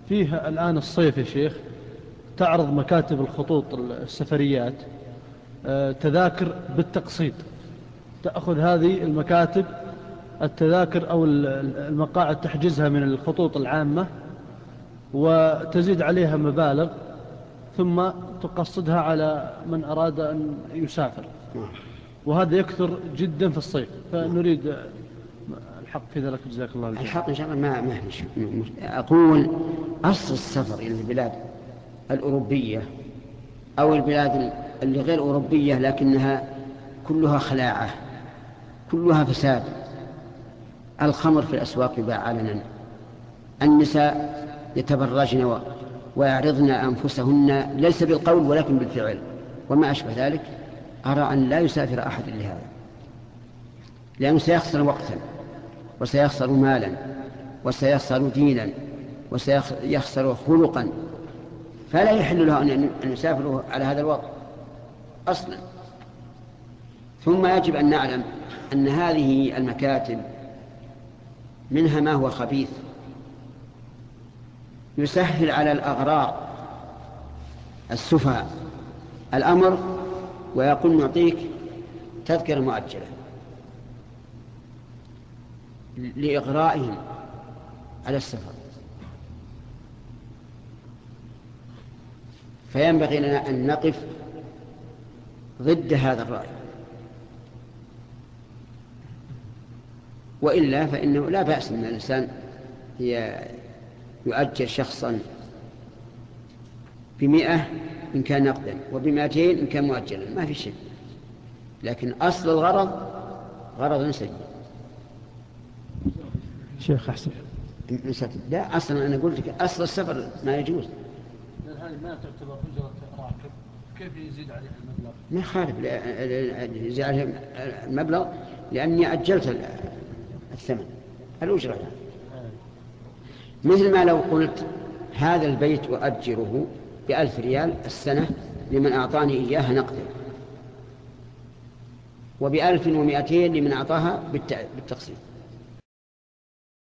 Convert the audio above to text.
فيه الآن الصيف يا شيخ تعرض مكاتب الخطوط السفريات تذاكر بالتقسيط. تأخذ هذه المكاتب التذاكر أو المقاعد تحجزها من الخطوط العامة وتزيد عليها مبالغ ثم تقصدها على من أراد أن يسافر، وهذا يكثر جدا في الصيف، فنريد الحق في ذلك. جزاك الله الخير. الحق إن شاء الله ما أقول أصل السفر إلى البلاد الأوروبية أو البلاد اللي غير أوروبية لكنها كلها خلاعة، كلها فساد. الخمر في الأسواق يباع علنا، النساء يتبرجن ويعرضن أنفسهن ليس بالقول ولكن بالفعل وما أشبه ذلك. أرى أن لا يسافر أحد لهذا، لأنه سيخسر وقتا وسيخسر مالا وسيخسر دينا وسيخسر خلقا، فلا يحل له أن يسافر على هذا الوضع أصلا. ثم يجب أن نعلم أن هذه المكاتب منها ما هو خبيث يسهل على الأغرار السفهاء الأمر ويقول نعطيك تذكرة مؤجلة لإغرائهم على السفر. فينبغي لنا أن نقف ضد هذا الرأي، وإلا فإنه لا بأس أن الإنسان يؤجر شخصا ب100 إن كان نقدا وب200 إن كان مؤجلا، ما في شيء، لكن أصل الغرض غرض سيء. شيخ أحسن لا، أصلا أنا قلت لك أصل السفر ما يجوز. هذه ما تعتبر أجرة راكب، كيف يزيد عليها المبلغ؟ ما خالف يزيد عليها المبلغ لأني أجلت الثمن الأجرة. مثل ما لو قلت هذا البيت أؤجره ب1000 ريال السنة لمن أعطاني إياها نقدا، وب1200 لمن أعطاها بالتقسيط.